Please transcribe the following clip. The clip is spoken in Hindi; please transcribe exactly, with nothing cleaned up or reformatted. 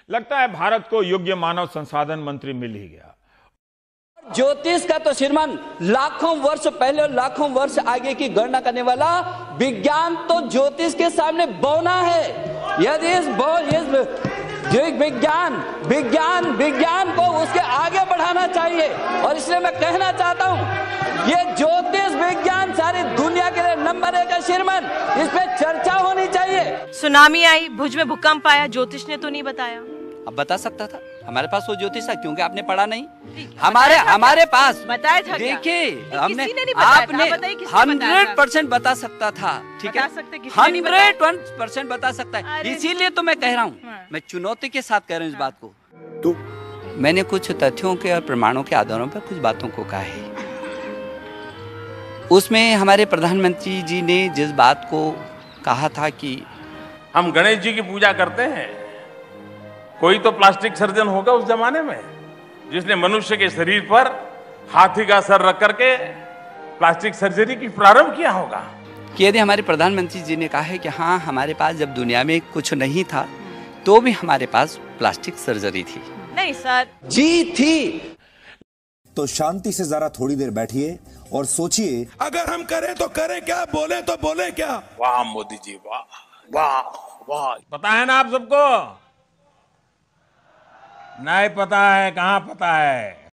लगता है भारत को योग्य मानव संसाधन मंत्री मिल ही गया। ज्योतिष का तो श्रीमान लाखों वर्ष पहले और लाखों वर्ष आगे की गणना करने वाला विज्ञान तो ज्योतिष के सामने बौना है। यदि इस जो विज्ञान विज्ञान विज्ञान को उसके आगे बढ़ाना चाहिए, और इसलिए मैं कहना चाहता हूं ये ज्योतिष विज्ञान सारी दुनिया के लिए नंबर एक है श्रीमान, इस पे चर्चा होनी चाहिए। सुनामी आई, भुज में भूकंप आया, ज्योतिष ने तो नहीं बताया। अब बता सकता था, हमारे पास वो ज्योतिष है, क्योंकि आपने पढ़ा नहीं। हमारे हमारे पास बताया था। देखिए हमने आपने हंड्रेड परसेंट बता सकता था, ठीक है, हंड्रेड वन परसेंट बता सकता है। इसीलिए तो मैं कह रहा हूँ, मैं चुनौती के साथ कह रहा हूँ इस बात को। तो मैंने कुछ तथ्यों के और प्रमाणों के आधारों पर कुछ बातों को कहा है। उसमें हमारे प्रधानमंत्री जी ने जिस बात को कहा था कि हम गणेश जी की पूजा करते हैं, कोई तो प्लास्टिक सर्जन होगा उस जमाने में जिसने मनुष्य के शरीर पर हाथी का सर रख करके प्लास्टिक सर्जरी की प्रारंभ किया होगा। कि यदि हमारे प्रधानमंत्री जी ने कहा है कि हाँ हमारे पास जब दुनिया में कुछ नहीं था तो भी हमारे पास प्लास्टिक सर्जरी थी। नहीं सर जी थी। तो शांति से जरा थोड़ी देर बैठिए और सोचिए, अगर हम करें तो करें क्या, बोले तो बोले क्या। वाह मोदी जी, वाह वाह वाह। पता है ना आप सबको? नहीं पता है, कहाँ पता है।